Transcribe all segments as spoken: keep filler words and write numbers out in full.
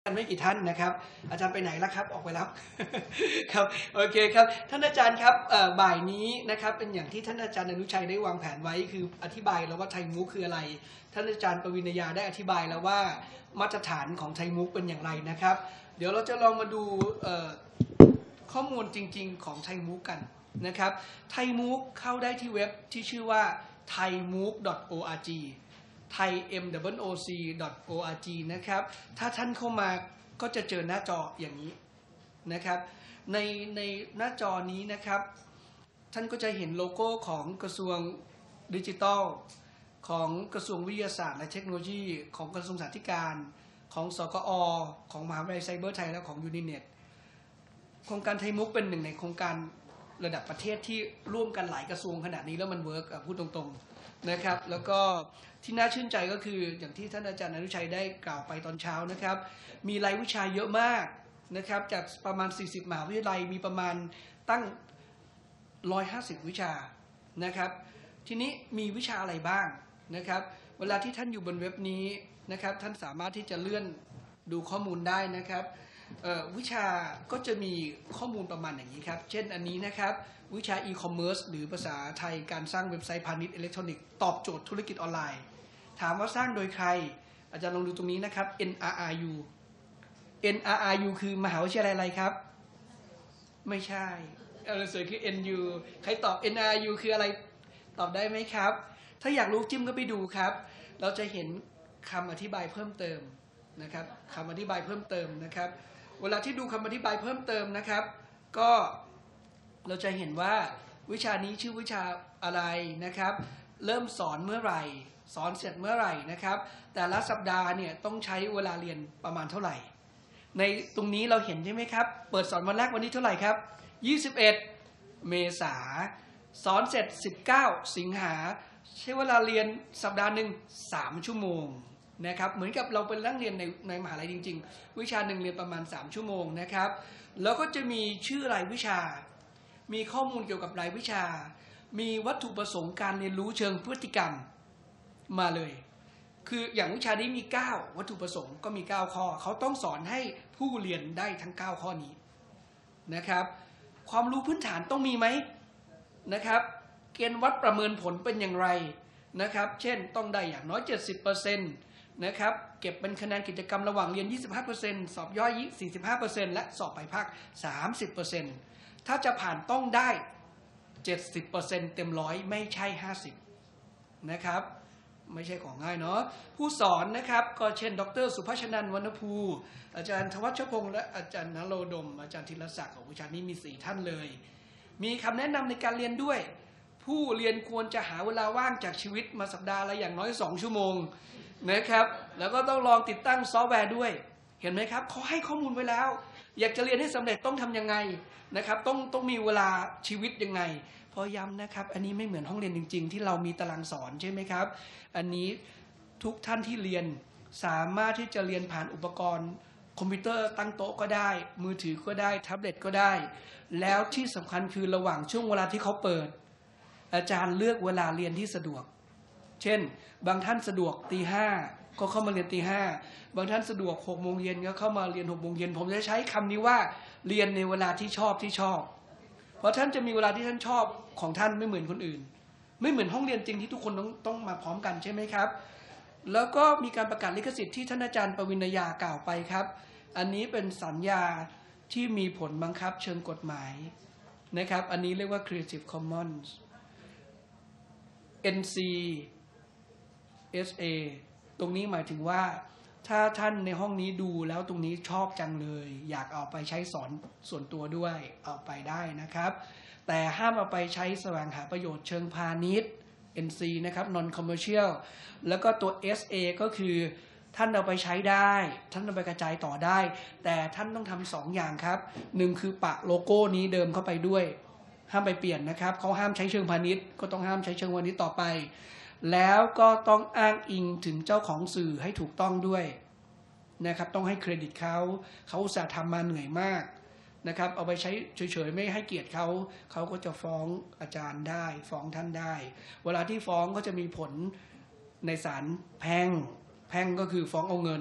กันไม่กี่ท่านนะครับอาจารย์ไปไหนแล้วครับออกไปแล้ว ครับโอเคครับท่านอาจารย์ครับบ่ายนี้นะครับเป็นอย่างที่ท่านอาจารย์อนุชัยได้วางแผนไว้คืออธิบายแล้วว่าไทยมุกคืออะไรท่านอาจารย์ปวินยาได้อธิบายแล้วว่ามาตรฐานของไทยมุกเป็นอย่างไรนะครับเดี๋ยวเราจะลองมาดูข้อมูลจริงๆของไทยมุกกันนะครับไทยมุกเข้าได้ที่เว็บที่ชื่อว่า ไทยมูก ดอท โอ อาร์ จีไทย เอ็ม โอ ซี ดอท โอ อาร์ จี นะครับถ้าท่านเข้ามาก็จะเจอหน้าจออย่างนี้นะครับในในหน้าจอนี้นะครับท่านก็จะเห็นโลโก้ของกระทรวงดิจิทัลของกระทรวงวิทยาศาสตร์และเทคโนโลยีของกระทรวงสาธารณสุขของสกอของมหาวิทยาลัยไซเบอร์ไทยและของยูนิเน็ตโครงการไทยมุกเป็นหนึ่งในโครงการระดับประเทศที่ร่วมกันหลายกระทรวงขนาดนี้แล้วมันเวิร์กพูดตรงๆนะครับแล้วก็ที่น่าชื่นใจก็คืออย่างที่ท่านอาจารย์อนุชัยได้กล่าวไปตอนเช้านะครับมีรายวิชาเยอะมากนะครับจากประมาณสี่สิบมหาวิทยาลัยมีประมาณตั้งหนึ่งร้อยห้าสิบวิชานะครับทีนี้มีวิชาอะไรบ้างนะครับเวลาที่ท่านอยู่บนเว็บนี้นะครับท่านสามารถที่จะเลื่อนดูข้อมูลได้นะครับวิชาก็จะมีข้อมูลประมาณอย่างนี้ครับเช่นอันนี้นะครับวิชา e-commerce หรือภาษาไทยการสร้างเว็บไซต์พาณิชย์อิเล็กทรอนิกส์ตอบโจทย์ธุรกิจออนไลน์ถามว่าสร้างโดยใครอาจารย์ลองดูตรงนี้นะครับ เอ็น อาร์ อาร์ ยู เอ็น อาร์ อาร์ ยู คือมหาวิทยาลัยอะไรครับไม่ใช่เอาหนังสือคือ เอ็น ยู ใครตอบ เอ็น อาร์ ยู คืออะไรตอบได้ไหมครับถ้าอยากรู้จิ้มก็ไปดูครับเราจะเห็นคำอธิบายเพิ่มเติมนะครับคำอธิบายเพิ่มเติมนะครับเวลาที่ดูคำอธิบายเพิ่มเติมนะครับก็เราจะเห็นว่าวิชานี้ชื่อวิชาอะไรนะครับเริ่มสอนเมื่อไหร่สอนเสร็จเมื่อไหร่นะครับแต่ละสัปดาห์เนี่ยต้องใช้เวลาเรียนประมาณเท่าไหร่ในตรงนี้เราเห็นใช่ไหมครับเปิดสอนวันแรกวันนี้เท่าไหร่ครับยี่สิบเอ็ดเมษาสอนเสร็จสิบเก้าสิงหาใช้เวลาเรียนสัปดาห์หนึ่งสามชั่วโมงนะครับเหมือนกับเราเป็นนักเรียนในในมหาลัยจริงๆวิชาหนึ่งเรียนประมาณสามชั่วโมงนะครับแล้วก็จะมีชื่อรายวิชามีข้อมูลเกี่ยวกับรายวิชามีวัตถุประสงค์การเรียนรู้เชิงพฤติกรรมมาเลยคืออย่างวิชานี้มีเก้าวัตถุประสงค์ก็มีเก้าข้อเขาต้องสอนให้ผู้เรียนได้ทั้งเก้าข้อนี้นะครับความรู้พื้นฐานต้องมีไหมนะครับเกณฑ์วัดประเมินผลเป็นอย่างไรนะครับเช่นต้องได้อย่างน้อย เจ็ดสิบเปอร์เซ็นต์ นะครับเก็บเป็นคะแนนกิจกรรมระหว่างเรียน ยี่สิบห้าเปอร์เซ็นต์ สอบย่อย สี่สิบห้าเปอร์เซ็นต์ และสอบปลายภาค สามสิบเปอร์เซ็นต์ ถ้าจะผ่านต้องได้ เจ็ดสิบเปอร์เซ็นต์ เต็มร้อยไม่ใช่ห้าสิบนะครับไม่ใช่ของง่ายเนาะผู้สอนนะครับก็เช่นดรสุภชนันท์วรรณภูอาจารย์ธวัชพงษ์และอาจารย์นโรดมอาจารย์ธีรศักดิ์ของวิชานี้มีสี่ท่านเลยมีคำแนะนำในการเรียนด้วยผู้เรียนควรจะหาเวลาว่างจากชีวิตมาสัปดาห์ละอย่างน้อยสองชั่วโมงนะครับแล้วก็ต้องลองติดตั้งซอฟต์แวร์ด้วยเห็นไหมครับเขาให้ข้อมูลไว้แล้วอยากจะเรียนให้สำเร็จต้องทำยังไงนะครับต้องต้องมีเวลาชีวิตยังไงพอย้ำนะครับอันนี้ไม่เหมือนห้องเรียนจริงๆที่เรามีตารางสอนใช่ไหมครับอันนี้ทุกท่านที่เรียนสามารถที่จะเรียนผ่านอุปกรณ์คอมพิวเตอร์ตั้งโต๊ะก็ได้มือถือก็ได้แท็บเล็ตก็ได้แล้วที่สำคัญคือระหว่างช่วงเวลาที่เขาเปิดอาจารย์เลือกเวลาเรียนที่สะดวกเช่นบางท่านสะดวกตีห้าก็เข้ามาเรียนตีห้าบางท่านสะดวกหกโมงเย็นก็เข้ามาเรียนหกโมงเย็นผมจะใช้คำนี้ว่าเรียนในเวลาที่ชอบที่ชอบเพราะท่านจะมีเวลาที่ท่านชอบของท่านไม่เหมือนคนอื่นไม่เหมือนห้องเรียนจริงที่ทุกคนต้องต้องมาพร้อมกันใช่ไหมครับแล้วก็มีการประกาศลิขสิทธิ์ที่ท่านอาจารย์ปวินยากล่าวไปครับอันนี้เป็นสัญญาที่มีผลบังคับเชิงกฎหมายนะครับอันนี้เรียกว่า Creative Commons เอ็น ซี เอส เอ ตรงนี้หมายถึงว่าถ้าท่านในห้องนี้ดูแล้วตรงนี้ชอบจังเลยอยากเอาไปใช้สอนส่วนตัวด้วยเอาไปได้นะครับแต่ห้ามเอาไปใช้แสวงหาประโยชน์เชิงพาณิชย์ เอ็น ซี นะครับ non commercial แล้วก็ตัว เอส เอ ก็คือท่านเอาไปใช้ได้ท่านเอาไปกระจายต่อได้แต่ท่านต้องทำสองอย่างครับหนึ่งคือปะโลโก้นี้เดิมเข้าไปด้วยห้ามไปเปลี่ยนนะครับเขาห้ามใช้เชิงพาณิชย์ก็ต้องห้ามใช้เชิงพาณิชย์ต่อไปแล้วก็ต้องอ้างอิงถึงเจ้าของสื่อให้ถูกต้องด้วยนะครับต้องให้เครดิตเขาเขาอุตส่าห์ทำมาเหนื่อยมากนะครับเอาไปใช้เฉยๆไม่ให้เกียรติเขาเขาก็จะฟ้องอาจารย์ได้ฟ้องท่านได้เวลาที่ฟ้องก็จะมีผลในศาลแพ่งแพ่งก็คือฟ้องเอาเงิน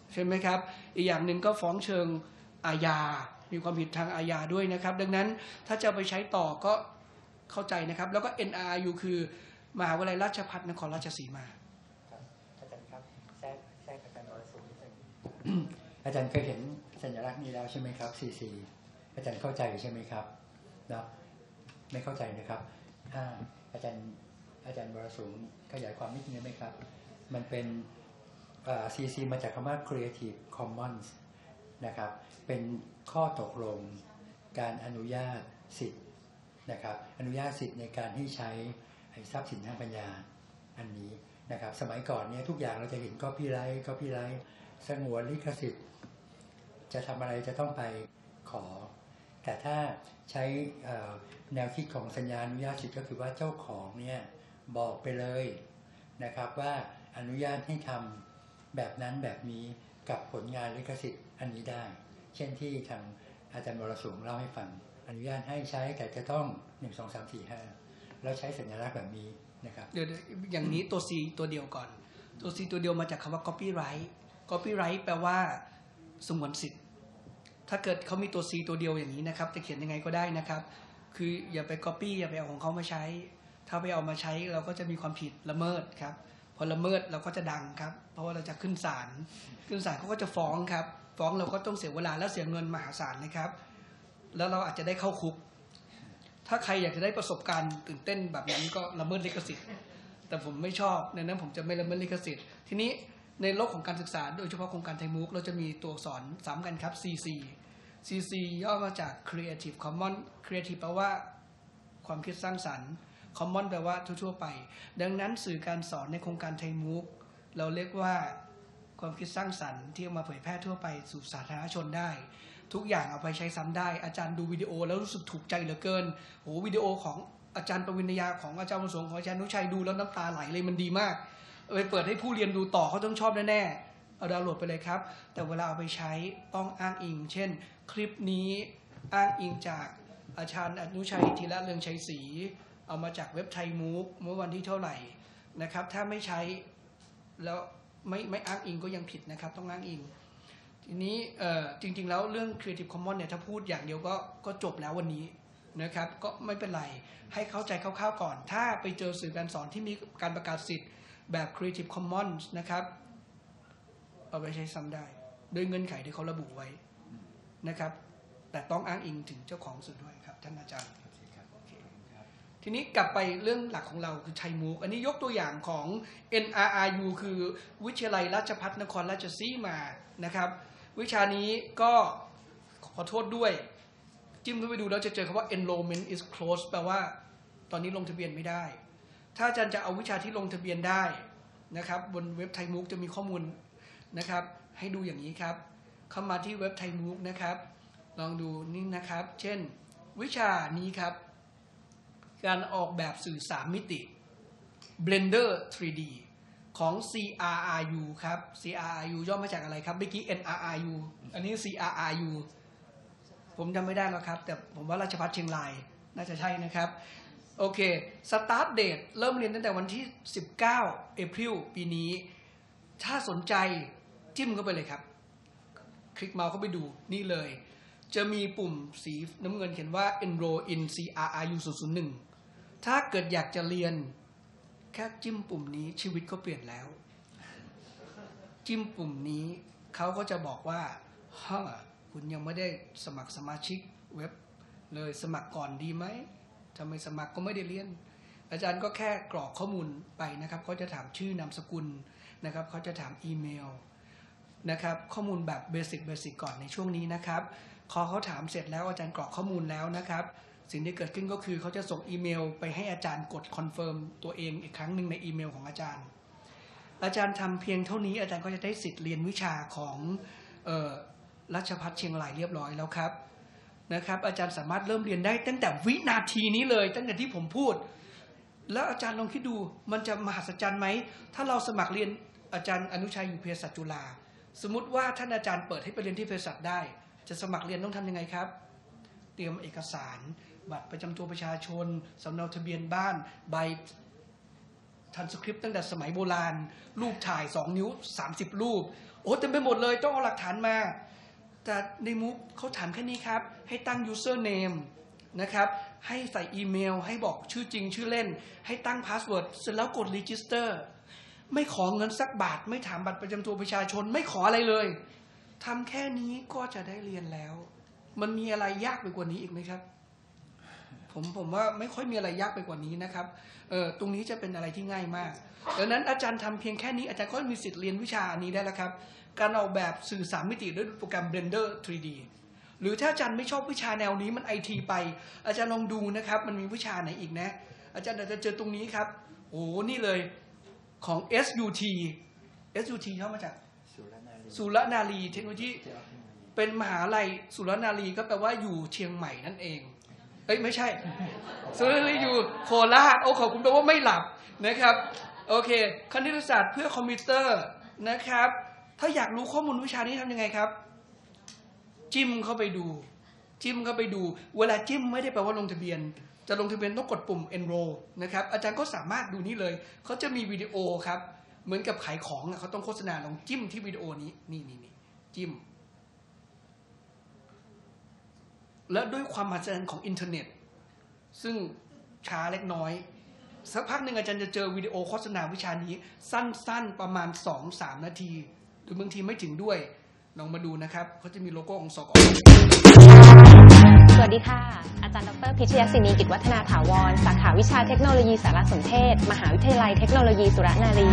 ใช่ไหมครับอีกอย่างหนึ่งก็ฟ้องเชิงอาญามีความผิดทางอาญาด้วยนะครับดังนั้นถ้าจะไปใช้ต่อก็เข้าใจนะครับแล้วก็ เอ็น อาร์ ยู คือมหาวิทยาลัยราชภัฏนครราชสีมาครับอาจารย์ครับแทรกแทรกอาจารย์วรสุขนิดนึงอาจารย์เคยเห็นสัญลักษณ์นี้แล้วใช่ไหมครับ ซี ซี อาจารย์เข้าใจใช่ไหมครับเนาะไม่เข้าใจนะครับถ้าอาจารย์อาจารย์วรสุขขยายความนิดนึงไหมครับมันเป็น ซี ซี มาจากคำว่า Creative Commons นะครับเป็นข้อตกลงการอนุญาตสิทธิ์นะครับอนุญาตสิทธิ์ในการที่ใช้ทรัพย์สินทางปัญญาอันนี้นะครับสมัยก่อนเนี่ยทุกอย่างเราจะเห็น Copyright Copyright สงวนลิขสิทธิ์จะทำอะไรจะต้องไปขอแต่ถ้าใช้แนวคิดของสัญญาอนุญาตสิทธิ์ก็คือว่าเจ้าของเนี่ยบอกไปเลยนะครับว่าอนุญาตให้ทำแบบนั้นแบบนี้กับผลงานลิขสิทธิ์อันนี้ได้เช่นที่ทางอาจารย์วรสุขเล่าให้ฟังอนุญาตให้ใช้แต่จะต้องหนึ่ง สอง สาม สี่ ห้าแล้วใช้สัญลักษณ์แบบนี้นะครับเดี๋ยวอย่างนี้ตัว C ตัวเดียวก่อนตัว C ตัวเดียวมาจากคำว่า copyright copyright แปลว่าสงวนสิทธิ์ถ้าเกิดเขามีตัว C ตัวเดียวอย่างนี้นะครับจะเขียนยังไงก็ได้นะครับคืออย่าไป copy อย่าไปเอาของเขามาใช้ถ้าไปเอามาใช้เราก็จะมีความผิดละเมิดครับพอละเมิดเราก็จะดังครับเพราะว่าเราจะขึ้นศาลขึ้นศาลเขาก็จะฟ้องครับฟ้องเราก็ต้องเสียเวลาและเสียเงินมหาศาลนะครับแล้วเราอาจจะได้เข้าคุกถ้าใครอยากจะได้ประสบการณ์ตื่นเต้นแบบนั้นก็ละเมิดลิขสิทธิ์แต่ผมไม่ชอบในนั้นผมจะไม่ละเมิดลิขสิทธิ์ทีนี้ในโลกของการศึกษาโดยเฉพาะโครงการไทยมุกเราจะมีตัวอักษรซ้ำกันครับ ซี ซี ซี ซี ย่อมาจาก Creative Commons Creative แปลว่าความคิดสร้างสรรค์ Common แปลว่าทั่วๆไปดังนั้นสื่อการสอนในโครงการไทยมุกเราเรียกว่าความคิดสร้างสรรค์ที่เอามาเผยแพร่ทั่วไปสู่สาธารณชนได้ทุกอย่างเอาไปใช้ซ้ำได้อาจารย์ดูวิดีโอแล้วรู้สึกถูกใจเหลือเกินโหวิดีโอของอาจารย์ประวินยาของอาจารย์ประสงค์ของอาจารย์นุชัยดูแล้วน้ำตาไหลเลยมันดีมากไปเปิดให้ผู้เรียนดูต่อเขาต้องชอบแน่ๆเอาดาวน์โหลดไปเลยครับแต่เวลาเอาไปใช้ต้องอ้างอิงเช่นคลิปนี้อ้างอิงจากอาจารย์อนุชัยธีระเรืองชัยศรีเอามาจากเว็บไทยมุกเมื่อวันที่เท่าไหร่นะครับถ้าไม่ใช้แล้วไม่ไม่อ้างอิงก็ยังผิดนะครับต้องอ้างอิงทีนี้จริงๆแล้วเรื่อง Creative Commons เนี่ยถ้าพูดอย่างเดียวก็ก็จบแล้ววันนี้นะครับก็ไม่เป็นไรให้เข้าใจคร่าวๆก่อนถ้าไปเจอสื่อการสอนที่มีการประกาศสิทธิ์แบบ Creative Commons นะครับเอาไปใช้ซ้ำได้โดยเงื่อนไขที่เขาระบุไว้นะครับแต่ต้องอ้างอิงถึงเจ้าของสื่อด้วยครับท่านอาจารย์ทีนี้กลับไปเรื่องหลักของเราคือไทยมุกอันนี้ยกตัวอย่างของ เอ็น อาร์ อาร์ ยู คือวิทยาลัยราชภัฏนครราชสีมานะครับวิชานี้ก็ขอโทษด้วยจิ้มเข้าไปดูแล้วจะเจอคำว่า enrollment is closed แปลว่าตอนนี้ลงทะเบียนไม่ได้ถ้าอาจารย์จะเอาวิชาที่ลงทะเบียนได้นะครับบนเว็บไทยมุกจะมีข้อมูลนะครับให้ดูอย่างนี้ครับเข้ามาที่เว็บไทยมุกนะครับลองดูนี่นะครับเช่นวิชานี้ครับการออกแบบสื่อสามมิติ Blender ทรี ดี ของ ซี อาร์ อาร์ ยู ครับ ซี อาร์ อาร์ ยู ย่อมาจากอะไรครับเมื่อกี้ เอ็น อาร์ อาร์ ยู อันนี้ ซี อาร์ อาร์ ยู ผมจำไม่ได้แล้วครับแต่ผมว่าราชภัฏเชียงรายน่าจะใช่นะครับโอเค Start Date เริ่มเรียนตั้งแต่วันที่สิบเก้าเอพริลปีนี้ถ้าสนใจจิ้มเข้าไปเลยครับคลิกเมาส์เข้าไปดูนี่เลยจะมีปุ่มสีน้ำเงินเขียนว่า Enroll in ซี อาร์ อาร์ ยู ศูนย์ ศูนย์ หนึ่งถ้าเกิดอยากจะเรียนแค่จิ้มปุ่มนี้ชีวิตก็เปลี่ยนแล้วจิ้มปุ่มนี้เขาก็จะบอกว่าฮ่าคุณยังไม่ได้สมัครสมาชิกเว็บเลยสมัครก่อนดีไหมทำไมสมัครก็ไม่ได้เรียนอาจารย์ก็แค่กรอกข้อมูลไปนะครับเขาจะถามชื่อนามสกุลนะครับเขาจะถามอีเมลนะครับข้อมูลแบบเบสิกเบสิกก่อนในช่วงนี้นะครับพอเขาถามเสร็จแล้วอาจารย์กรอกข้อมูลแล้วนะครับสิ่งที่เกิดขึ้นก็คือเขาจะส่งอีเมลไปให้อาจารย์กดคอนเฟิร์มตัวเองอีกครั้งหนึ่งในอีเมลของอาจารย์อาจารย์ทำเพียงเท่านี้อาจารย์ก็จะได้สิทธิ์เรียนวิชาของเอ่อราชภัฏเชียงรายเรียบร้อยแล้วครับนะครับอาจารย์สามารถเริ่มเรียนได้ตั้งแต่วินาทีนี้เลยตั้งแต่ที่ผมพูดแล้วอาจารย์ลองคิดดูมันจะมหัศจรรย์ไหมถ้าเราสมัครเรียนอาจารย์อนุชัยอยู่เภสัชจุฬาสมมุติว่าท่านอาจารย์เปิดให้ไปเรียนที่เภสัชได้จะสมัครเรียนต้องทำยังไงครับเตรียมเอกสารบัตรประจำตัวประชาชนสำเนาทะเบียนบ้านใบทันสคริปต์ตั้งแต่สมัยโบราณรูปถ่ายสองนิ้วสามสิบรูปโอ้เต็มไปหมดเลยต้องเอาหลักฐานมาแต่ในมุกเขาถามแค่นี้ครับให้ตั้ง username นะครับให้ใส่อีเมลให้บอกชื่อจริงชื่อเล่นให้ตั้งพาสเวิร์ดเสร็จแล้วกด register ไม่ขอเงินสักบาทไม่ถามบัตรประจำตัวประชาชนไม่ขออะไรเลยทำแค่นี้ก็จะได้เรียนแล้วมันมีอะไรยากไปกว่านี้อีกไหมครับผมผมว่าไม่ค่อยมีอะไรยากไปกว่านี้นะครับเออตรงนี้จะเป็นอะไรที่ง่ายมากดังนั้นอาจารย์ทำเพียงแค่นี้อาจารย์ก็มีสิทธิ์เรียนวิชาอันนี้ได้แล้วครับการออกแบบสื่อสามมิติด้วยโปรแกรม Blender ทรี ดี หรือถ้าอาจารย์ไม่ชอบวิชาแนวนี้มัน ไอ ที ไปอาจารย์ลองดูนะครับมันมีวิชาไหนอีกนะอาจารย์อาจจะเจอตรงนี้ครับโอ้นี่เลยของ เอส ยู ที เอส ยู ที ย่อมาจากสุรนารีเทคโนโลยีเป็นมหาลัยสุรนารีก็แปลว่าอยู่เชียงใหม่นั่นเองเอ้ยไม่ใช่สุรนารีอยู่โคราชโอ้ขอบคุณแปลว่าไม่หลับนะครับโอเคคณิตศาสตร์เพื่อคอมพิวเตอร์นะครับถ้าอยากรู้ข้อมูลวิชานี้ทำยังไงครับจิ้มเข้าไปดูจิ้มเข้าไปดูเวลาจิ้มไม่ได้แปลว่าลงทะเบียนจะลงทะเบียนต้องกดปุ่ม enroll นะครับอาจารย์ก็สามารถดูนี่เลยเขาจะมีวิดีโอครับเหมือนกับขายของเขาต้องโฆษณาลองจิ้มที่วิดีโอนี้นี่นี่นี่จิ้มและด้วยความมหัศจรรย์ของอินเทอร์เน็ตซึ่งช้าเล็กน้อยสักพักหนึ่งอาจารย์จะเจอวิดีโอโฆษณาวิชานี้สั้นๆประมาณ สองถึงสาม นาทีหรือบางทีไม่ถึงด้วยลองมาดูนะครับเขาจะมีโลโก้ของสก. สวัสดีค่ะ อาจารย์ดรพิชยศินีกิจวัฒนาถาวรสาขาวิชาเทคโนโลยีสารสนเทศมหาวิทยาลัยเทคโนโลยีสุรนารี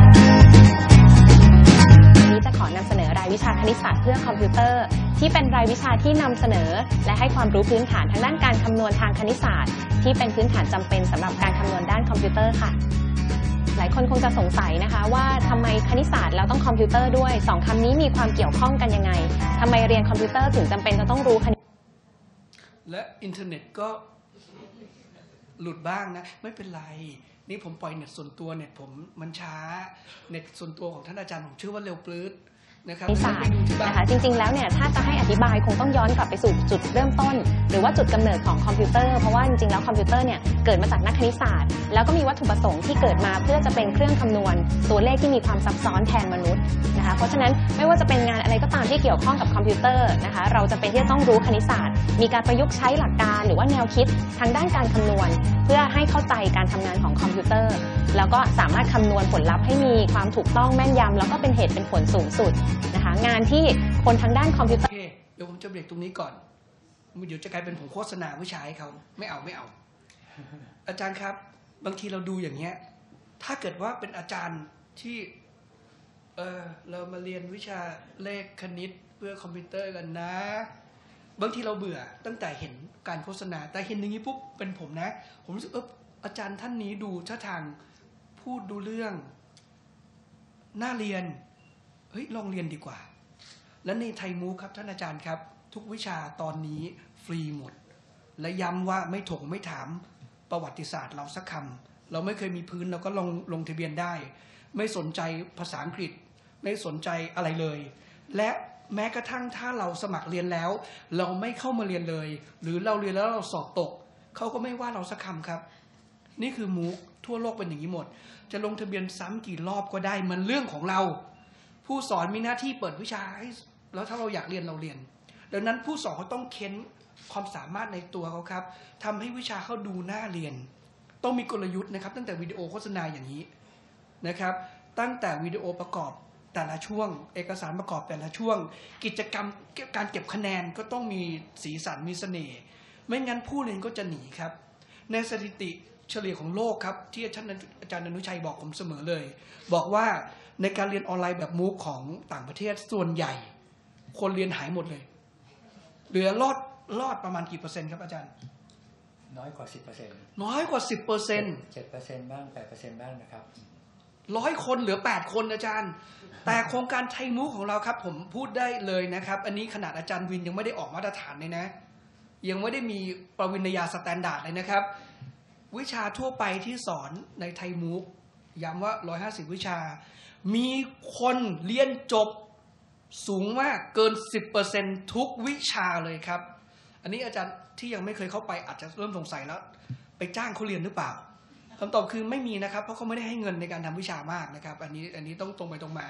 วันนี้จะขอนำเสนอรายวิชาคณิตศาสตร์เพื่อคอมพิวเตอร์ที่เป็นรายวิชาที่นำเสนอและให้ความรู้พื้นฐานทางด้านการคำนวณทางคณิตศาสตร์ที่เป็นพื้นฐานจำเป็นสำหรับการคำนวณด้านคอมพิวเตอร์ค่ะหลายคนคงจะสงสัยนะคะว่าทำไมคณิตศาสตร์แล้วต้องคอมพิวเตอร์ด้วยสองคำนี้มีความเกี่ยวข้องกันยังไงทำไมเรียนคอมพิวเตอร์ถึงจำเป็นจะต้องรู้คณิตและอินเทอร์เน็ตก็หลุดบ้างนะไม่เป็นไรนี่ผมปล่อยเน็ตส่วนตัวเน็ตผมมันช้าเน็ตส่วนตัวของท่านอาจารย์ผมเชื่อว่าเร็วปลื้ดนะครับศาสตร์นะคะจริงๆแล้วเนี่ยถ้าจะให้อธิบายคงต้องย้อนกลับไปสู่จุดเริ่มต้นหรือว่าจุดกำเนิดของคอมพิวเตอร์เพราะว่าจริงๆแล้วคอมพิวเตอร์เนี่ยเกิดมาจากนักคณิตศาสตร์แล้วก็มีวัตถุประสงค์ที่เกิดมาเพื่อจะเป็นเครื่องคำนวณตัวเลขที่มีความซับซ้อนแทนมนุษย์นะคะเพราะฉะนั้นไม่ว่าจะเป็นงานอะไรก็ตามที่เกี่ยวข้องกับคอมพิวเตอร์นะคะเราจะเป็นที่จะต้องรู้คณิตศาสตร์มีการประยุกต์ใช้หลักการหรือว่าแนวคิดทางด้านการคำนวณเพื่อให้เข้าใจการทำงานของคอมพิวเตอร์แล้วก็สามารถคำนวณผลลัพธ์ให้มีความถูกต้องแม่นยำแล้วก็เป็นเหตุเป็นผลสูงสุดนะคะงานที่คนทางด้านคอมพิวเตอร์โอเคเดี๋ยวผมจะเบรกตรงนี้ก่อนเดี๋ยวจะกลายเป็นผมโฆษณาวิชาให้เขาไม่เอาไม่เอา อาจารย์ครับบางทีเราดูอย่างเงี้ยถ้าเกิดว่าเป็นอาจารย์ที่เออเรามาเรียนวิชาเลขคณิตเพื่อคอมพิวเตอร์กันนะบางทีเราเบื่อตั้งแต่เห็นการโฆษณาแต่เห็นอย่างนี้ปุ๊บเป็นผมนะผมรู้สึกเอออาจารย์ท่านนี้ดูท่าทางพูดดูเรื่องน่าเรียนเฮ้ยลองเรียนดีกว่าและในไทยมูครับท่านอาจารย์ครับทุกวิชาตอนนี้ฟรีหมดและย้ำว่าไม่ถกไม่ถามประวัติศาสตร์เราสักคำเราไม่เคยมีพื้นเราก็ลงลงทะเบียนได้ไม่สนใจภาษาอังกฤษไม่สนใจอะไรเลยและแม้กระทั่งถ้าเราสมัครเรียนแล้วเราไม่เข้ามาเรียนเลยหรือเราเรียนแล้วเราสอบตกเขาก็ไม่ว่าเราสักคำครับนี่คือมูกทั่วโลกเป็นอย่างนี้หมดจะลงทะเบียนซ้ำกี่รอบก็ได้มันเรื่องของเราผู้สอนมีหน้าที่เปิดวิชาให้แล้วถ้าเราอยากเรียนเราเรียนดังนั้นผู้สอนเขาต้องเค้นความสามารถในตัวเขาครับทำให้วิชาเขาดูน่าเรียนต้องมีกลยุทธ์นะครับตั้งแต่วิดีโอโฆษณาอย่างนี้นะครับตั้งแต่วิดีโอประกอบแต่ละช่วงเอกสารประกอบแต่ละช่วงกิจกรรมการเก็บคะแนนก็ต้องมีสีสันมีเสน่ห์ไม่งั้นผู้เรียนก็จะหนีครับในสถิติเฉลี่ยของโลกครับที่ท่านอาจารย์อนุชัยบอกผมเสมอเลยบอกว่าในการเรียนออนไลน์แบบมูกของต่างประเทศส่วนใหญ่คนเรียนหายหมดเลยเหลือรอดรอดประมาณกี่เปอร์เซ็นต์ครับอาจารย์น้อยกว่า สิบเปอร์เซ็นต์น้อยกว่า สิบเปอร์เซ็นต์เจ็ดเปอร์เซ็นต์บ้าง แปดเปอร์เซ็นต์บ้างนะครับร้อยคนเหลือแปดคนอาจารย์แต่โครงการไทยมูกของเราครับผมพูดได้เลยนะครับอันนี้ขนาดอาจารย์วินยังไม่ได้ออกมาตรฐานเลยนะยังไม่ได้มีปริญญาสแตนดาร์ดเลยนะครับวิชาทั่วไปที่สอนในไทยมูกย้ำว่าหนึ่งร้อยห้าสิบวิชามีคนเรียนจบสูงมากเกิน สิบเปอร์เซ็นต์ ทุกวิชาเลยครับอันนี้อาจารย์ที่ยังไม่เคยเข้าไปอาจจะเริ่มสงสัยแล้วไปจ้างเขาเรียนหรือเปล่าคำตอบคือไม่มีนะครับเพราะเขาไม่ได้ให้เงินในการทำวิชามากนะครับอันนี้อันนี้ต้องตรงไปตรงมา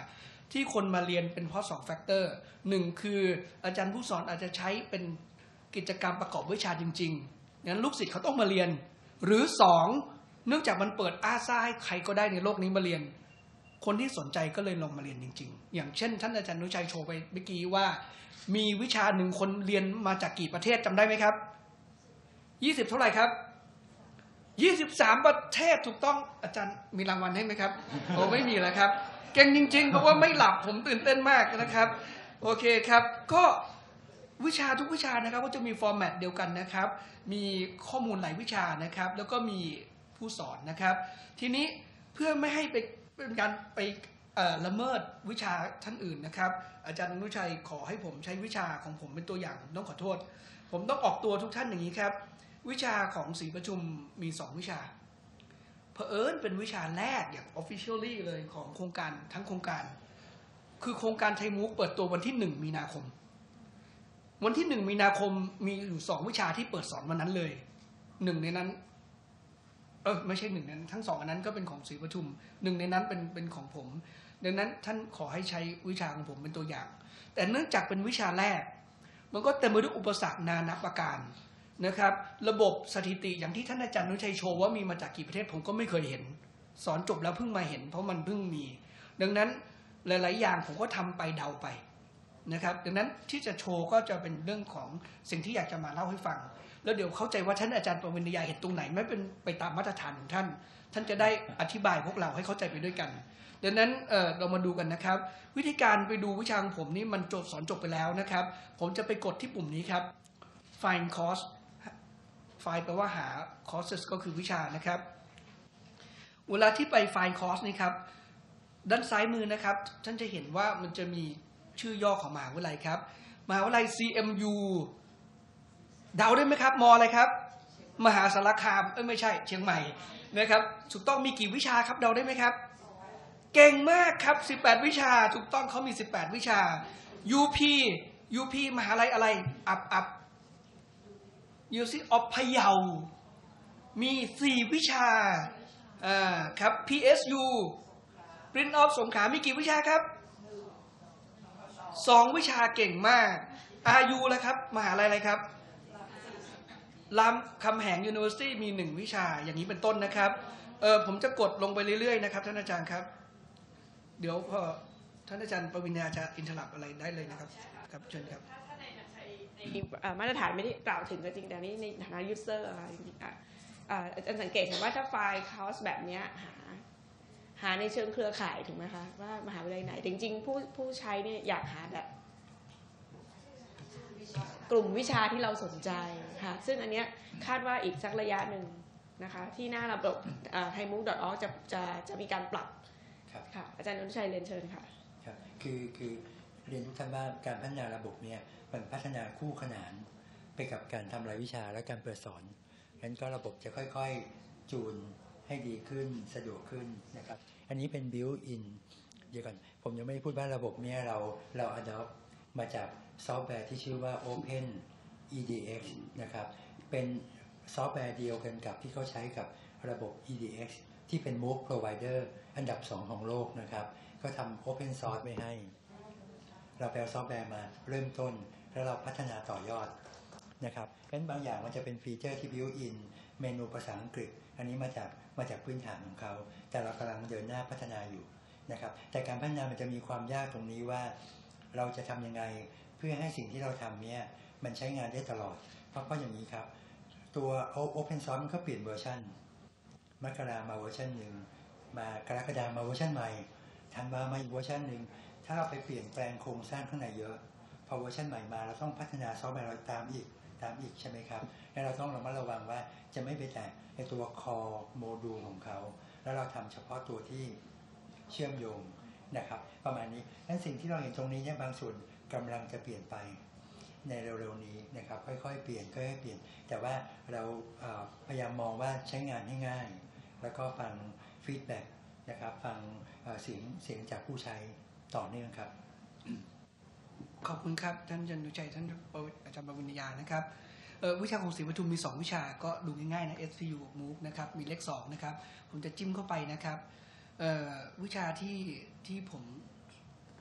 ที่คนมาเรียนเป็นเพราะสองแฟกเตอร์หนึ่งคืออาจารย์ผู้สอนอาจจะใช้เป็นกิจกรรมประกอบวิชาจริงๆงั้นลูกศิษย์เขาต้องมาเรียนหรือสองเนื่องจากมันเปิดอาซ่าให้ใครก็ได้ในโลกนี้มาเรียนคนที่สนใจก็เลยลงมาเรียนจริงๆอย่างเช่นท่านอาจารย์นุชัยโชว์ไปเมื่อกี้ว่ามีวิชาหนึ่งคนเรียนมาจากกี่ประเทศจำได้ไหมครับยี่สิบเท่าไหร่ครับยี่สิบสามประเทศถูกต้องอาจารย์มีรางวัลให้ไหมครับโอ้ไม่มีแล้วครับเก่งจริงๆเพราะว่าไม่หลับผมตื่นเต้นมากนะครับโอเคครับก็วิชาทุกวิชานะครับก็จะมีฟอร์แมตเดียวกันนะครับมีข้อมูลหลายวิชานะครับแล้วก็มีผู้สอนนะครับทีนี้เพื่อไม่ให้ไปเป็นการไปละเมิดวิชาท่านอื่นนะครับอาจารย์อนุชัยขอให้ผมใช้วิชาของผมเป็นตัวอย่างผมต้องขอโทษผมต้องออกตัวทุกท่านอย่างนี้ครับวิชาของศรีประชุมมีสองวิชาเผอิญเป็นวิชาแรกอย่าง officially เลยของโครงการทั้งโครงการคือโครงการไทยมุกเปิดตัววันที่หนึ่งมีนาคมวันที่หนึ่งมีนาคมมีอยู่สองวิชาที่เปิดสอนวันนั้นเลยหนึ่งในนั้นเออไม่ใช่หนึ่งนั้นทั้งสองอันนั้นก็เป็นของศรีประชุมหนึ่งในนั้นเป็นเป็นของผมดังนั้นท่านขอให้ใช้วิชาของผมเป็นตัวอย่าง แต่เนื่องจากเป็นวิชาแรกมันก็เต็มไปด้วยอุปสรรคนานับประการนะครับระบบสถิติอย่างที่ท่านอาจารย์นุชัยโชว์ว่ามีมาจากกี่ประเทศผมก็ไม่เคยเห็นสอนจบแล้วเพิ่งมาเห็นเพราะมันเพิ่งมีดังนั้นหลายๆอย่างผมก็ทำไปเดาไปนะครับดังนั้นที่จะโชว์ก็จะเป็นเรื่องของสิ่งที่อยากจะมาเล่าให้ฟังแล้วเดี๋ยวเข้าใจว่าท่านอาจารย์ปวิญญาเห็นตรงไหนไม่เป็นไปตามมาตรฐานของท่านท่านจะได้อธิบายพวกเราให้เข้าใจไปด้วยกันดังนั้น เ, เรามาดูกันนะครับวิธีการไปดูวิชาของผมนี่มันจบสอนจบไปแล้วนะครับผมจะไปกดที่ปุ่มนี้ครับ find course find แปลว่าหา courses ก็คือวิชานะครับเวลาที่ไป find course นี่ครับด้านซ้ายมือนะครับท่านจะเห็นว่ามันจะมีชื่อย่อของมหาวิทยาลัยครับมหาวิทยาลัย ซี เอ็ม ยู เดาได้ไหมครับมออะไรครับมหาสารคามเอ้ยไม่ใช่เชียงใหม่นะครับถูกต้องมีกี่วิชาครับเดาได้ไหมครับเก่งมากครับสิบแปดวิชาถูกต้องเขามีสิบแปดวิชา ยู พี ยู พี มหาลัยอะไรอับอับยูซีออฟพะเยามีสี่วิชาอ่าครับ พี เอส ยู Prince of สงขลามีกี่วิชาครับสองวิชาเก่งมาก อาร์ ยู แล้วครับมหาลัยอะไรครับรามคำแหง University มีหนึ่งวิชาอย่างนี้เป็นต้นนะครับเออผมจะกดลงไปเรื่อยๆนะครับท่านอาจารย์ครับเดี๋ยวพอท่านอาจารย์ปวิญญาจะอินทรัพอะไรได้เลยนะครับครับเชิญครับมาตรฐานไม่ได้กล่าวถึงก็จริงแต่นี่ในฐานะยูเซอร์อาจารย์สังเกตเห็นว่าถ้าไฟล์คอร์สแบบนี้หาหาในเชิงเครือข่ายถูกไหมคะว่ามหาวิทยาลัยไหนจริงๆผู้ผู้ใช้เนี่ยอยากหาแบบกลุ่มวิชาที่เราสนใจค่ะซึ่งอันเนี้ยคาดว่าอีกสักระยะหนึ่งนะคะที่หน้าระบบไทยมุก ดอท ออร์ก จะจะจะมีการปรับค่ะอาจารย์อนุชัยเรียนเชิญค่ะครับคือคือเรียนทุกท่านว่าการพัฒนาระบบเนี่ยมันพัฒนาคู่ขนานไปกับการทำรายวิชาและการเปิดสอนงั้นก็ระบบจะค่อยๆจูนให้ดีขึ้นสะดวกขึ้นนะครับอันนี้เป็น built in เดี๋ยวก่อนผมยังไม่ได้พูดว่าระบบเนี้ยเราเรา adopt มาจากซอฟต์แวร์ที่ชื่อว่า Open อี ดี เอ็กซ์ นะครับเป็นซอฟต์แวร์เดียวกันกับที่เขาใช้กับระบบ อี ดี เอ็กซ์ ที่เป็น MOOC provider อันดับสองของโลกนะครับก็ทำ Open Source ไว้ให้เราไปเอาซอฟต์แวร์มาเริ่มต้นแล้วเราพัฒนาต่อยอดนะครับงั้นบางอย่างมันจะเป็นฟีเจอร์ที่ built in เมนูภาษาอังกฤษอันนี้มาจากมาจากพื้นฐานของเขาแต่เรากำลังเดินหน้าพัฒนาอยู่นะครับแต่การพัฒนามันจะมีความยากตรงนี้ว่าเราจะทำยังไงเพื่อให้สิ่งที่เราทำเนี่ยมันใช้งานได้ตลอดเพราะเพราะอย่างนี้ครับตัว Open Source มันก็เปลี่ยนเวอร์ชันมกรามาเวอร์ชันหนึ่งมากรกฎามาเวอร์ชันใหม่ธันวามาอีกเวอร์ชันหนึ่งถ้าเราไปเปลี่ยนแปลงโครงสร้างข้างในเยอะพอเวอร์ชันใหม่มาเราต้องพัฒนาซอฟต์แวร์เราตามอีกตามอีกใช่ไหมครับและเราต้องระมัดระวังว่าจะไม่ไปแตะในตัว core module ของเขาแล้วเราทำเฉพาะตัวที่เชื่อมโยงนะครับประมาณนี้นั้นสิ่งที่เราเห็นตรงนี้เนี่ยบางส่วนกำลังจะเปลี่ยนไปในเร็วๆนี้นะครับค่อยๆเปลี่ยนค่อยๆเปลี่ยนแต่ว่าเราพยายามมองว่าใช้งานให้ง่ายแล้วก็ฟังฟีดแบ็กนะครับฟังเสียงเสียงจากผู้ใช้ต่อเนื่องครับขอบคุณครับท่านอาจารย์ดุชัยท่านอาจารย์ปวิญญานะครับวิชาของศรีปทุมมีสองวิชาก็ดูง่ายๆนะ เอส พี ยู มูฟ นะครับมีเลขสองนะครับผมจะจิ้มเข้าไปนะครับวิชาที่ที่ผม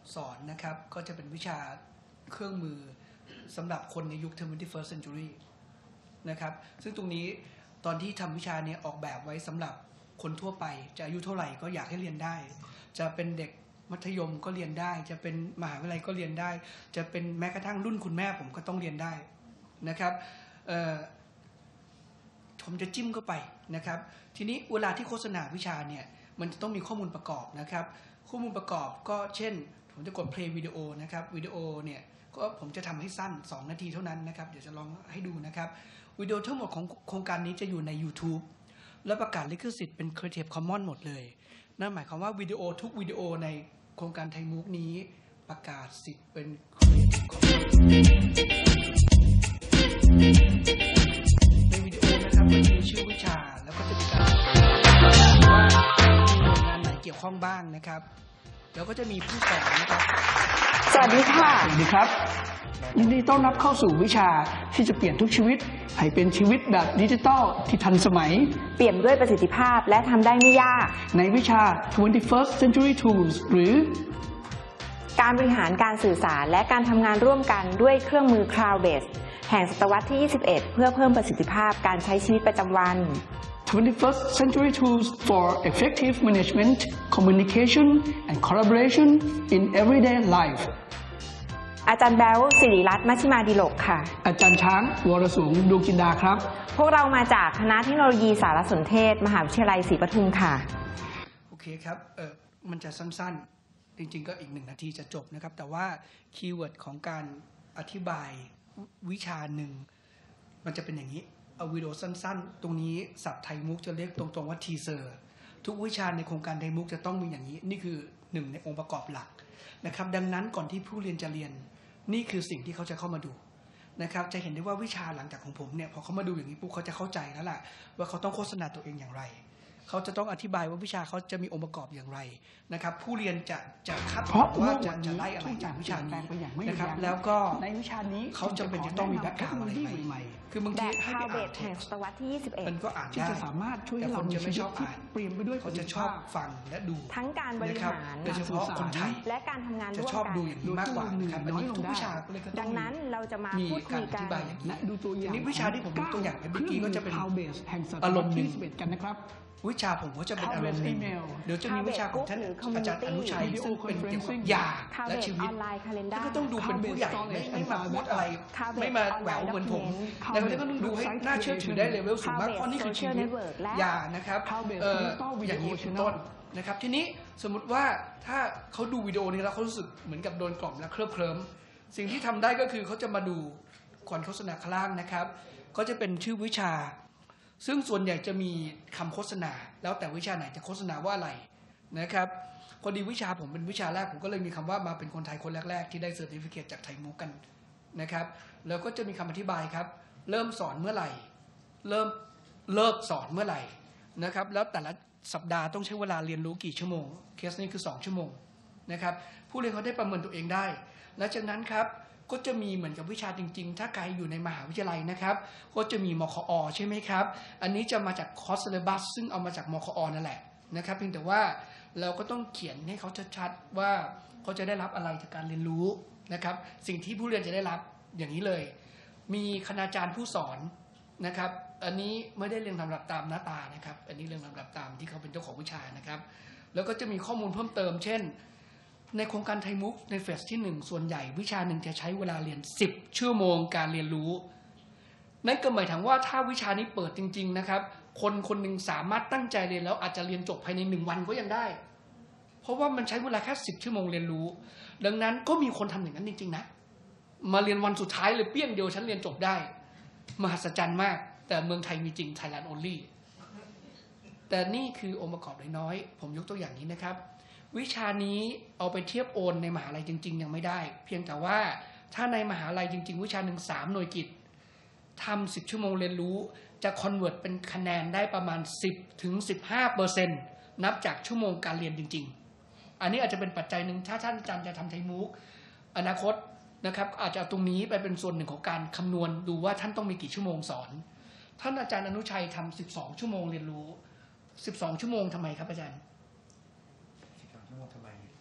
สอนนะครับก็จะเป็นวิชาเครื่องมือสำหรับคนในยุค ทเวนตี้เฟิร์ส century นะครับซึ่งตรงนี้ตอนที่ทำวิชานี้ออกแบบไว้สำหรับคนทั่วไปจะอายุเท่าไหร่ก็อยากให้เรียนได้จะเป็นเด็กมัธยมก็เรียนได้จะเป็นมหาวิทยาลัยก็เรียนได้จะเป็นแม้กระทั่งรุ่นคุณแม่ผมก็ต้องเรียนได้นะครับผมจะจิ้มเข้าไปนะครับทีนี้เวลาที่โฆษณาวิชาเนี่ยมันจะต้องมีข้อมูลประกอบนะครับข้อมูลประกอบก็เช่นผมจะกด play วิดีโอนะครับวิดีโอเนี่ยก็ผมจะทำให้สั้นสองนาทีเท่านั้นนะครับเดี๋ยวจะลองให้ดูนะครับวิดีโอทั้งหมดของโครงการนี้จะอยู่ใน YouTube และประกาศลิขสิทธิ์เป็น Creative Commons หมดเลยนั่นหมายความว่าวิดีโอทุกวิดีโอในโครงการไทยมุกนี้ประกาศสิทธิ์เป็น Creative Commons ในวิดีโอนะครับมันจะมีชื่อวิชาแล้วก็จะมีการว่ามีหน่วยงานไหนเกี่ยวข้องบ้างนะครับแล้วก็จะมีผู้สอนนะครับสวัสดีค่ะสวัสดีครับยินดีต้อนรับเข้าสู่วิชาที่จะเปลี่ยนทุกชีวิตให้เป็นชีวิตแบบดิจิทัลที่ทันสมัยเปลี่ยนด้วยประสิทธิภาพและทำได้ไม่ยากในวิชา ทเวนตี้เฟิร์ส century tools หรือการบริหารการสื่อสารและการทำงานร่วมกันด้วยเครื่องมือ Cloud Based แห่งศตวรรษที่ ยี่สิบเอ็ด เพื่อเพิ่มประสิทธิภาพการใช้ชีวิตประจำวันทเวนตี้เฟิร์ส century tools for effective management, communication and collaboration in everyday life อาจารย์แบ๊วศิริรัตน์มัชฌิมาดิลกค่ะอาจารย์ช้างวรสูงดวงจินดาครับพวกเรามาจากคณะเทคโนโลยีสารสนเทศมหาวิทยาลัยศรีปทุมค่ะโอเคครับเออมันจะสั้นๆจริงๆก็อีกหนึ่งนาทีจะจบนะครับแต่ว่าคีย์เวิร์ดของการอธิบายวิชาหนึ่งมันจะเป็นอย่างนี้เอาวิดีโอสั้นๆตรงนี้ศัพท์ไทยมุกจะเรียกตรงๆว่าทีเซอร์ทุกวิชาในโครงการไทยมุกจะต้องมีอย่างนี้นี่คือหนึ่งในองค์ประกอบหลักนะครับดังนั้นก่อนที่ผู้เรียนจะเรียนนี่คือสิ่งที่เขาจะเข้ามาดูนะครับจะเห็นได้ว่าวิชาหลังจากของผมเนี่ยพอเขามาดูอย่างนี้ปุ๊บเขาจะเข้าใจแล้วล่ะว่าเขาต้องโฆษณาตัวเองอย่างไรเขาจะต้องอธิบายว่าวิชาเขาจะมีองค์ประกอบอย่างไรนะครับผู้เรียนจะจะคาดหวังว่าจะจะได้อะไรจากวิชานี้นะครับแล้วก็ในวิชานี้เขาจำเป็นจะต้องมีแบ็คกราวด์อะไรใหม่คือบางทีให้ไปอ่านแห่งศตวรรษที่ ยี่สิบเอ็ดมันก็อ่านได้แต่คนจะไม่ชอบอ่านเปลี่ยนไปด้วยเขาจะชอบฟังและดูทั้งการบริหารโดยเฉพาะคนไทยและการทำงานร่วมกันจะชอบดูอย่างนี้มากกว่านะครับอันนี้ทุกวิชาเลยก็ต้องดังนั้นเราจะมาพูดคุยกันและดูตัวอย่างนี้วิชาที่ผมยกตัวอย่างเมื่อกี้ก็จะเป็นอารมณ์หนึ่งกันนะครับวิชาผมก็จะเป็นอารมณ์หนึ่งเดี๋ยวจะมีวิชาของท่านอาจารย์อนุชัยซึ่งเป็นเกี่ยวกับยาและชีวิตท่านก็ต้องดูเป็นผู้ใหญ่ไม่ไม่มาพูดอะไรไม่มาแหววเหมือนผมแต่ท่านก็ต้องดูให้น่าเชื่อถือได้เลเวลสูงมากเพราะนี่คือชีวิตยานะครับเอออย่างนี้เป็นต้นนะครับทีนี้สมมติว่าถ้าเขาดูวิดีโอนี้แล้วเขารู้สึกเหมือนกับโดนกล่อมและเคลิบเคลิ้มสิ่งที่ทำได้ก็คือเขาจะมาดูก่อนโฆษณาข้างล่างนะครับก็จะเป็นชื่อวิชาซึ่งส่วนใหญ่จะมีคำโฆษณาแล้วแต่วิชาไหนจะโฆษณาว่าอะไรนะครับพอดีวิชาผมเป็นวิชาแรกผมก็เลยมีคำว่ามาเป็นคนไทยคนแรกๆที่ได้เซอร์ติฟิเคตจากไทยมุกกันนะครับแล้วก็จะมีคำอธิบายครับเริ่มสอนเมื่อไหร่เริ่มเลิกสอนเมื่อไหร่นะครับแล้วแต่ละสัปดาห์ต้องใช้เวลาเรียนรู้กี่ชั่วโมงเคสนี้คือสองชั่วโมงนะครับผู้เรียนเขาได้ประเมินตัวเองได้และจากนั้นครับก็จะมีเหมือนกับวิชาจริงๆถ้าใครอยู่ในมหาวิทยาลัยนะครับก็จะมีมคอใช่ไหมครับอันนี้จะมาจากคอร์สซิเลบัสซึ่งเอามาจากมคอนั่นแหละนะครับเพียงแต่ว่าเราก็ต้องเขียนให้เขาชัดๆว่าเขาจะได้รับอะไรจากการเรียนรู้นะครับสิ่งที่ผู้เรียนจะได้รับอย่างนี้เลยมีคณาจารย์ผู้สอนนะครับอันนี้ไม่ได้เรียงลำดับตามหน้าตานะครับอันนี้เรียงลำดับตามที่เขาเป็นเจ้าของวิชานะครับแล้วก็จะมีข้อมูลเพิ่มเติมเช่นในโครงการไทยมุกในเฟสที่หนึ่งส่วนใหญ่วิชาหนึ่งจะใช้เวลาเรียนสิบชั่วโมงการเรียนรู้นั่นก็หมายถึงว่าถ้าวิชานี้เปิดจริงๆนะครับคนคนหนึ่งสามารถตั้งใจเรียนแล้วอาจจะเรียนจบภายในหนึ่งวันก็ยังได้เพราะว่ามันใช้เวลาแค่สิบชั่วโมงเรียนรู้ดังนั้นก็มีคนทำอย่างนั้นจริงๆนะมาเรียนวันสุดท้ายเลยเปี้ยงเดียวฉันเรียนจบได้มหัศจรรย์มากแต่เมืองไทยมีจริง Thailand only แต่นี่คือองค์ประกอบน้อยๆผมยกตัวอย่างนี้นะครับวิชานี้เอาไปเทียบโอนในมหาลัยจริงๆยังไม่ได้เพียงแต่ว่าถ้าในมหาลัยจริงๆวิชาหนึ่งสามหน่วยกิตทำสิบชั่วโมงเรียนรู้จะคอนเวิร์ตเป็นคะแนนได้ประมาณ สิบถึงสิบห้าเปอร์เซ็นต์ นับจากชั่วโมงการเรียนจริงๆอันนี้อาจจะเป็นปัจจัยหนึ่งถ้าท่านอาจารย์จะทำไทยมุกอนาคตนะครับอาจจะเอาตรงนี้ไปเป็นส่วนหนึ่งของการคำนวณดูว่าท่านต้องมีกี่ชั่วโมงสอนท่านอาจารย์อนุชัยทำสิบสองชั่วโมงเรียนรู้สิบสองชั่วโมงทำไมครับอาจารย์สิบสองชั่วโมงทำไม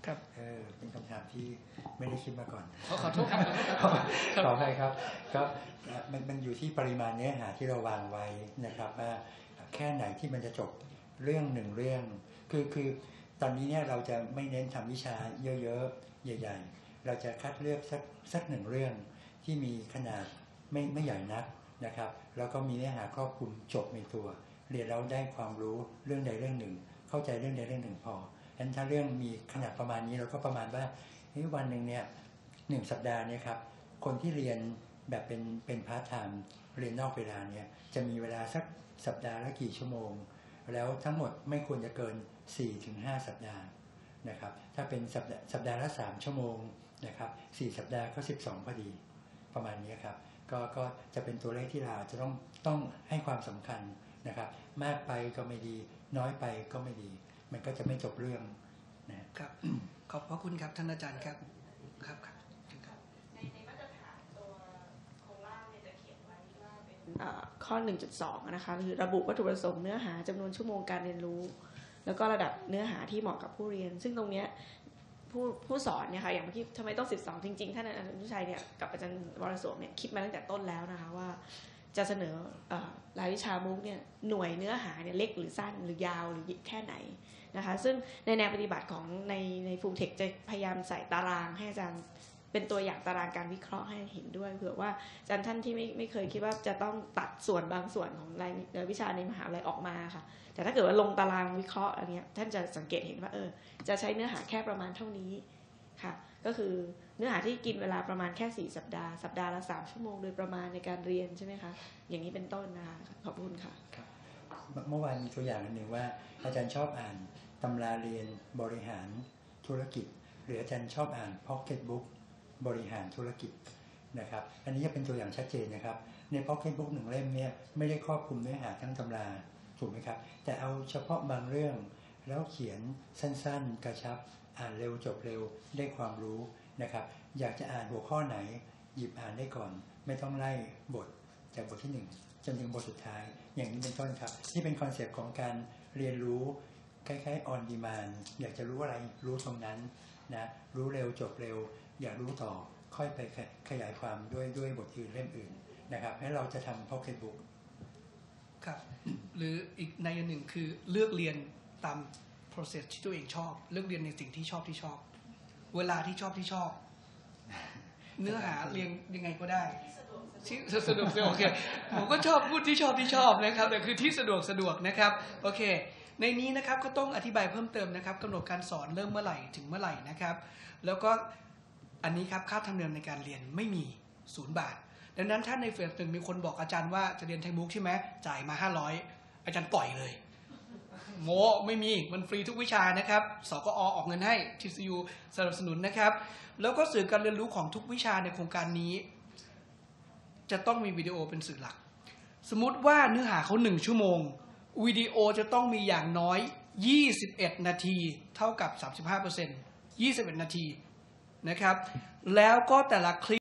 ครับเออเป็นคำถามที่ไม่ได้คิดมาก่อนขอขอโทษครับขออภัยครับก็มันมันอยู่ที่ปริมาณเนื้อหาที่เราวางไว้นะครับว่าแค่ไหนที่มันจะจบเรื่องหนึ่งเรื่องคือคือตอนนี้เนี่ยเราจะไม่เน้นทำวิชาเยอะๆใหญ่ๆเราจะคัดเลือกสักสักหนึ่งเรื่องที่มีขนาดไม่ไม่ใหญ่นักนะครับแล้วก็มีเนื้อหาครอบคลุมจบในตัวเรียนแล้วได้ความรู้เรื่องใดเรื่องหนึ่งเข้าใจเรื่องใดเรื่องหนึ่งพอฉะนั้นถ้าเรื่องมีขนาดประมาณนี้เราก็ประมาณว่าวันหนึ่งเนี่ยหนึ่งสัปดาห์เนี่ยครับคนที่เรียนแบบเป็นเป็นพาร์ทไทม์เรียนนอกเวลาเนี่ยจะมีเวลาสักสัปดาห์ละกี่ชั่วโมงแล้วทั้งหมดไม่ควรจะเกิน สี่ถึงห้า สัปดาห์นะครับถ้าเป็นสัปดาห์สัปดาห์ละสามชั่วโมงนะครับสี่สัปดาห์ก็สิบสองพอดีประมาณนี้ครับก็ก็จะเป็นตัวเลขที่เราจะต้องต้องให้ความสำคัญนะครับมากไปก็ไม่ดีน้อยไปก็ไม่ดีมันก็จะไม่จบเรื่องนะครับขอบพระคุณครับท่านอาจารย์ครับครับครับในในมาตรฐานตัวโครงร่างเนี่ยจะเขียนไว้ว่าเป็นข้อ หนึ่งจุดสอง นะคะคือระบุวัตถุประสงค์เนื้อหาจำนวนชั่วโมงการเรียนรู้แล้วก็ระดับเนื้อหาที่เหมาะกับผู้เรียนซึ่งตรงเนี้ยผู้ผู้สอนเนี่ยค่ะอย่างเมื่อกี้ทำไมต้องสิบสองจริงๆท่านอาจารย์นุชัยเนี่ยกับอาจารย์วรสวงเนี่ยคิดมาตั้งแต่ต้นแล้วนะคะว่าจะเสนอรายวิชามุกเนี่ยหน่วยเนื้อหาเนี่ยเล็กหรือสั้นหรือยาวหรือแค่ไหนนะคะซึ่งในแนวปฏิบัติของในในฟูลเทคจะพยายามใส่ตารางให้อาจารย์เป็นตัวอย่างตารางการวิเคราะห์ให้เห็นด้วยเผื่อว่าอาจารย์ท่านที่ไม่ไม่เคยคิดว่าจะต้องตัดส่วนบางส่วนของรายวิชาในมหาวิทยาลัยออกมาค่ะแต่ถ้าเกิดว่าลงตารางวิเคราะห์อะไรเงี้ยท่านจะสังเกตเห็นว่าเออจะใช้เนื้อหาแค่ประมาณเท่านี้ค่ะก็คือเนื้อหาที่กินเวลาประมาณแค่สี่สัปดาห์สัปดาห์ละสามชั่วโมงโดยประมาณในการเรียนใช่ไหมคะอย่างนี้เป็นต้นนะคะขอบคุณค่ะเมื่อวานมีตัวอย่างอันหนึ่งว่าอาจารย์ชอบอ่านตำราเรียนบริหารธุรกิจหรืออาจารย์ชอบอ่านพ็อกเก็ตบุ๊กบริหารธุรกิจนะครับอันนี้จะเป็นตัวอย่างชัดเจนนะครับในพ็อกเก็ตบุ๊กหนึ่งเล่มเนี่ยไม่ได้ครอบคลุมเนื้อหาทั้งตำราถูกไหมครับแต่เอาเฉพาะบางเรื่องแล้วเขียนสั้นๆกระชับอ่านเร็วจบเร็วได้ความรู้นะครับอยากจะอ่านหัวข้อไหนหยิบอ่านได้ก่อนไม่ต้องไล่บทจากบทที่หนึ่งจนถึงบทสุดท้ายอย่างนี้เป็นต้นครับนี่เป็นคอนเซปต์ของการเรียนรู้คล้ายๆ on demand อยากจะรู้อะไรรู้ตรงนั้นนะรู้เร็วจบเร็วอยากรู้ต่อค่อยไปขยายความด้วยด้วยบทอื่นเล่มอื่นนะครับให้เราจะทำ pocket book ครับหรืออีกในอันหนึ่งคือเลือกเรียนตาม process ที่ตัวเองชอบเลือกเรียนในสิ่งที่ชอบที่ชอบเวลาที่ชอบที่ชอบเนื้อหาเรียนยังไงก็ได้ที่สะดวกสะดวกโอเคผมก็ชอบพูดที่ชอบที่ชอบนะครับแต่คือที่สะดวกสะดวกนะครับโอเคในนี้นะครับก็ต้องอธิบายเพิ่มเติมนะครับกำหนดการสอนเริ่มเมื่อไหร่ถึงเมื่อไหร่นะครับแล้วก็อันนี้ครับค่าธรรมเนียมในการเรียนไม่มีศูนย์บาทดังนั้นถ้าในเฟสหนึ่งมีคนบอกอาจารย์ว่าจะเรียนไทยมุกใช่ไหมจ่ายมาห้าร้อยอาจารย์ปล่อยเลยโมไม่มีมันฟรีทุกวิชานะครับสกอออกเงินให้ ที ซี ยู สนับสนุนนะครับแล้วก็สื่อการเรียนรู้ของทุกวิชาในโครงการนี้จะต้องมีวิดีโอเป็นสื่อหลักสมมุติว่าเนื้อหาเขาหนึ่งชั่วโมงวิดีโอจะต้องมีอย่างน้อยยี่สิบเอ็ดนาทีเท่ากับ สามสิบห้าเปอร์เซ็นต์ ยี่สิบเอ็ดนาทีนะครับแล้วก็แต่ละคลิป